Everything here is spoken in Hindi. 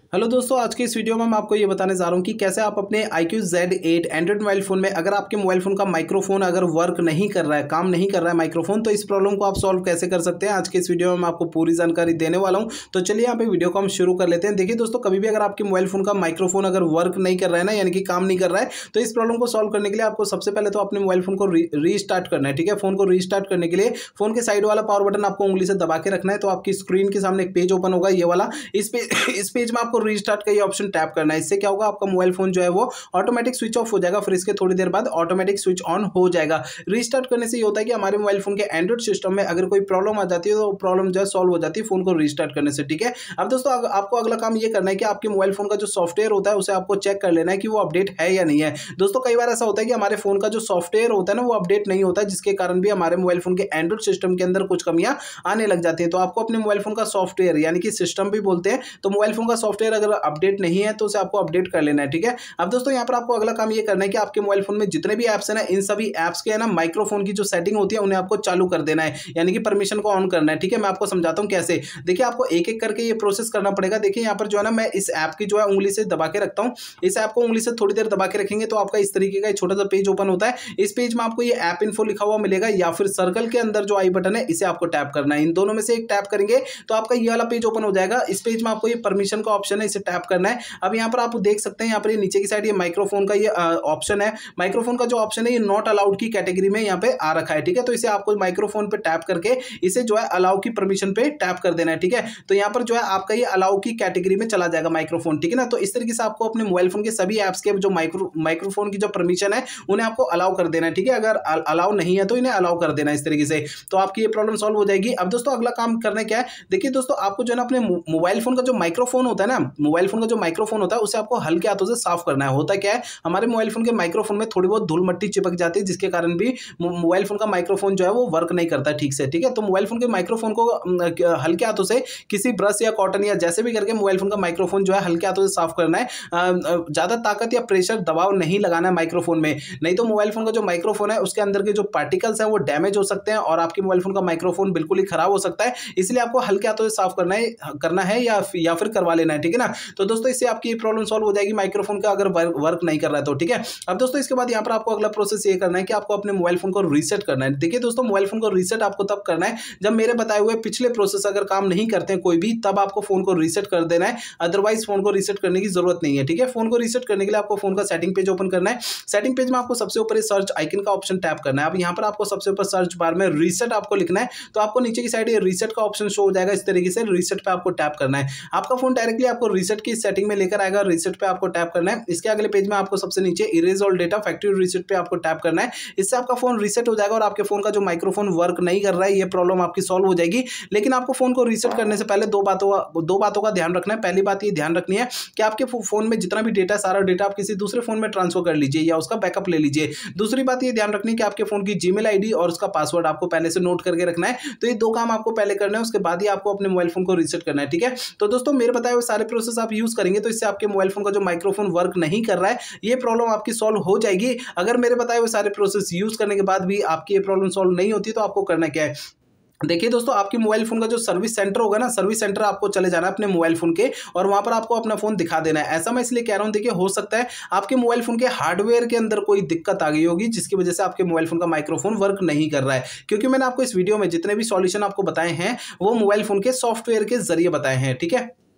हेलो दोस्तों, आज के इस वीडियो में मैं आपको ये बताने जा रहा हूँ कि कैसे आप अपने iQOO Z8 Android mobile phone में अगर आपके मोबाइल फोन का माइक्रोफोन अगर वर्क नहीं कर रहा है, काम नहीं कर रहा है माइक्रोफोन, तो इस प्रॉब्लम को आप सॉल्व कैसे कर सकते हैं। आज के इस वीडियो में मैं आपको पूरी जानकारी देने वाला हूँ। तो चलिए यहाँ पे वीडियो को हम शुरू कर लेते हैं। देखिए दोस्तों, कभी भी अगर आपके मोबाइल फोन का माइक्रोफोन अगर वर्क नहीं कर रहा है ना, यानी कि काम नहीं कर रहा है, तो इस प्रॉब्लम को सॉल्व करने के लिए आपको सबसे पहले तो अपने मोबाइल फोन को रीस्टार्ट करना है। ठीक है, फोन को रीस्टार्ट करने के लिए फोन के साइड वाला पावर बटन आपको उंगली से दबा के रखना है। तो आपकी स्क्रीन के सामने एक पेज ओपन होगा, ये वाला। इस पेज में आपको रीस्टार्ट का ये ऑप्शन टैप करना है। इससे क्या होगा, आपका मोबाइल फोन जो है वो ऑटोमेटिक स्विच ऑफ हो जाएगा, फिर इसके थोड़ी देर बाद ऑटोमेटिक स्विच ऑन हो जाएगा। रीस्टार्ट करने से ये होता है कि हमारे मोबाइल फोन के एंड्रॉइड सिस्टम में अगर कोई प्रॉब्लम आ जाती है तो प्रॉब्लम जो है सॉल्व हो जाती है फोन को रीस्टार्ट करने से। ठीक है, अब दोस्तों आपको अगला काम ये करना है कि आपके मोबाइल फोन का जो सॉफ्टवेयर होता है उसे आपको चेक कर लेना है कि वो अपडेट है या नहीं है। दोस्तों कई बार ऐसा होता है कि हमारे फोन का जो सॉफ्टवेयर होता है ना वो अपडेट नहीं होता है, जिसके कारण भी हमारे मोबाइल फोन के एंड्रॉइड सिस्टम के अंदर कुछ कमियां आने लग जाती हैं। तो आपको अपने मोबाइल फोन का सॉफ्टवेयर, यानी कि सिस्टम भी बोलते हैं, तो मोबाइल फोन का सॉफ्टवेयर अगर अपडेट नहीं है तो उसे आपको अपडेट कर लेना है। ठीक है, अब दोस्तों यहाँ पर आपको अगला काम ये करना है कि आपके मोबाइल फोन में जितने भी ऐप्स है ना, इन सभी ऐप्स के है ना माइक्रोफोन की जो सेटिंग होती है उन्हें आपको चालू कर देना है, यानी कि परमिशन को ऑन करना है। ठीक है, मैं आपको समझाता हूँ कैसे। देखिए, आपको एक एक करके ये प्रोसेस करना पड़ेगा। देखिए यहाँ पर जो है ना, मैं इस ऐप की जो है उंगली से दबा के रखता हूँ। इस ऐप को उंगली से थोड़ी देर दबा के रखेंगे तो आपका इस तरीके का छोटा सा पेज ओपन होता है। इस पेज में आपको ये ऐप इन्फो लिखा हुआ मिलेगा, या फिर सर्कल के अंदर जो आई बटन है इसे आपको टैप करना है। इन दोनों में से एक टैप करेंगे तो आपका ये वाला पेज ओपन हो जाएगा। इस पेज में आपको ये परमिशन का ऑप्शन है, इसे टैप करना है। अब यहाँ पर आप देख सकते हैं, यहाँ पर नीचे की साइड ये माइक्रोफोन का ये ऑप्शन है। माइक्रोफोन का जो ऑप्शन है ये नॉट अलाउड की कैटेगरी में यहाँ पे आ रखा है। ठीक है, तो इसे आपको माइक्रोफोन पे टैप करके इसे जो है अलाउ की परमिशन पे टैप कर देना है। ठीक है, तो यहाँ पर जो है आपका ये अलाउ की कैटेगरी में चला जाएगा माइक्रोफोन। ठीक है ना, तो इस तरीके से आपको अपने मोबाइल फोन के सभी ऐप्स के जो माइक्रोफोन की जो परमिशन है उन्हें आपको अलाउ कर देना है। ठीक है, अगर अलाउ नहीं है तो इन्हें अलाउ कर देना है इस तरीके से, तो आपकी ये प्रॉब्लम सॉल्व हो जाएगी। अब दोस्तों अगला काम करना क्या है, देखिए दोस्तों, आपको जो है ना अपने मोबाइल फोन का जो माइक्रोफोन होता है ना, मोबाइल फोन का जो माइक्रोफोन होता है उसे आपको हल्के हाथों से साफ करना है। होता क्या है, हमारे मोबाइल फोन के माइक्रोफोन में थोड़ी बहुत धूल मट्टी चिपक जाती है, जिसके कारण भी मोबाइल फोन का माइक्रोफोन जो है वो वर्क नहीं करता ठीक से। ठीक है, तो मोबाइल फोन के माइक्रोफोन को हल्के हाथों से किसी ब्रश या कॉटन या जैसे भी करके मोबाइल फोन का माइक्रोफोन जो है हल्के हाथों से साफ करना है। ज्यादा ताकत या प्रेशर दबाव नहीं लगाना है माइक्रोफोन में, नहीं तो मोबाइल फोन का जो माइक्रोफोन है उसके अंदर के जो पार्टिकल्स हैं वो डैमेज हो सकते हैं और आपके मोबाइल फोन का माइक्रोफोन बिल्कुल ही खराब हो सकता है। इसलिए आपको हल्के हाथों से साफ करना है या फिर करवा लेना है। ठीक है ना, तो दोस्तों इससे आपकी प्रॉब्लम सॉल्व हो जाएगी माइक्रोफोन का अगर वर्क नहीं कर रहा है तो। ठीक है, अब दोस्तों इसके बाद यहाँ पर आपको अगला प्रोसेस ये करना है कि आपको अपने मोबाइल फोन को रीसेट करना है। देखिए दोस्तों, मोबाइल फोन को रीसेट आपको तब करना है जब मेरे बताए हुए पिछले प्रोसेस अगर काम नहीं करते हैं कोई भी, तब आपको फोन को रीसेट कर देना है, अदरवाइज फोन को रीसेट करने की जरूरत नहीं है। ठीक है, फोन को रीसेट करने के लिए आपको फोन का सेटिंग पेज ओपन करना है। सेटिंग पेज में आपको सबसे ऊपर सर्च आइकन का ऑप्शन टैप करना है। अब यहाँ पर आपको सबसे ऊपर सर्च बार में रीसेट आपको लिखना है, तो आपको नीचे की साइड ये रीसेट का ऑप्शन शो हो जाएगा। इस तरीके से रीसेट पे आपको टैप करना है। आपका फोन डायरेक्टली आपको रीसेट की सेटिंग में लेकर आएगा, रीसेट पे आपको टैप करना है। इसके अगले पेज में आपको सबसे नीचे erase all data factory reset पे आपको टैप करना है। इससे आपका फोन रीसेट हो जाएगा और आपके फोन का जो माइक्रोफोन वर्क नहीं कर रहा है ये प्रॉब्लम आपकी सॉल्व हो जाएगी। लेकिन आपको फोन को रीसेट करने से पहले दो बातों का ध्यान रखना है। पहली बात ये ध्यान रखनी है कि आपके फोन में जितना भी डेटा, सारा डेटा आप किसी दूसरे फोन में ट्रांसफर कर लीजिए या उसका बैकअप ले लीजिए। दूसरी बात ये ध्यान रखनी है कि आपके फोन की जीमेल आईडी और उसका पासवर्ड आपको पहले से नोट करके रखना है। तो ये दो काम आपको पहले करना है, उसके बाद ही आपको अपने मोबाइल फोन को रीसेट करना है। ठीक है, तो दोस्तों मेरे बताए हुए सारे प्रोसेस आप यूज करेंगे तो इससे आपके मोबाइल फोन का जो माइक्रोफोन वर्क नहीं कर रहा है ये प्रॉब्लम आपकी सॉल्व हो जाएगी। अगर मेरे बताए हुए सारे प्रोसेस यूज करने के बाद भी आपकी ये प्रॉब्लम सॉल्व नहीं होती तो आपको करना क्या है, देखिए दोस्तों, आपके मोबाइल फोन का जो सर्विस सेंटर होगा ना, सर्विस सेंटर आपको चले जाना है अपने मोबाइल फोन के और वहां पर आपको अपना फोन दिखा देना है। ऐसा मैं इसलिए कह रहा हूं, देखिए हो सकता है आपके मोबाइल फोन के हार्डवेयर के अंदर कोई दिक्कत आ गई होगी जिसकी वजह से आपके मोबाइल फोन का माइक्रोफोन वर्क नहीं कर रहा है, क्योंकि मैंने आपको इस वीडियो में जितने भी सॉल्यूशन आपको बताए हैं वो मोबाइल फोन के सॉफ्टवेयर के जरिए बताए हैं। ठीक है।